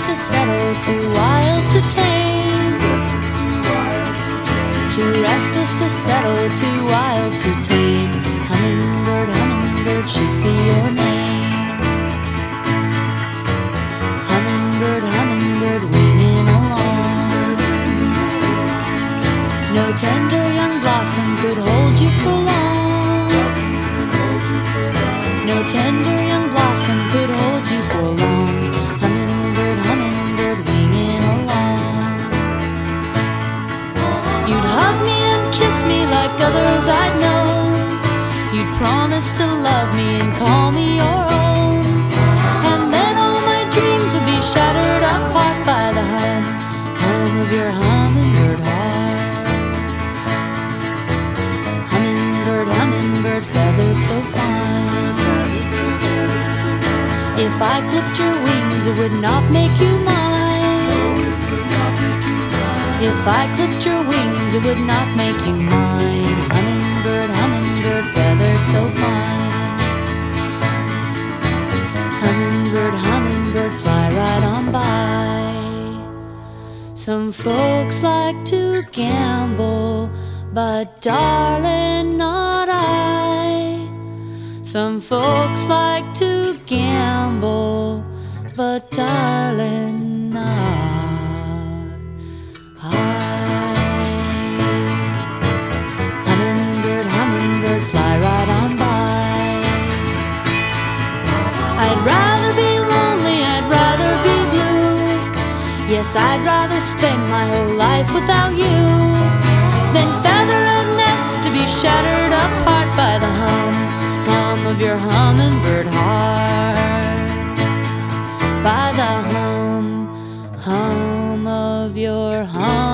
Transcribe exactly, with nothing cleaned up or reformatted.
to settle, too wild to tame. Too restless to settle, too wild to tame. Hummingbird, hummingbird should be your name. Hummingbird, hummingbird winging along. No tender young blossom could hold you for long. No tender young blossom could hold you for long. Hummingbird, hummingbird winging along. You'd hug me and kiss me like others I'd known. You'd promise to love me and call me your own. And then all my dreams would be shattered apart by the hum, hum of your hummingbird heart. Hummingbird, hummingbird feathered so fine. If I clipped your wings, it would not make you mine. If I clipped your wings, it would not make you mine. Hummingbird, hummingbird feathered so fine. Hummingbird, hummingbird fly right on by. Some folks like to gamble, but darling, not I. Some folks like to gamble, but darling, not I. Hummingbird, hummingbird, fly right on by. I'd rather be lonely, I'd rather be blue. Yes, I'd rather spend my whole life without you than feather a nest to be shattered apart by the hum, hum of your hummingbird heart. By the hum, hum of your hum.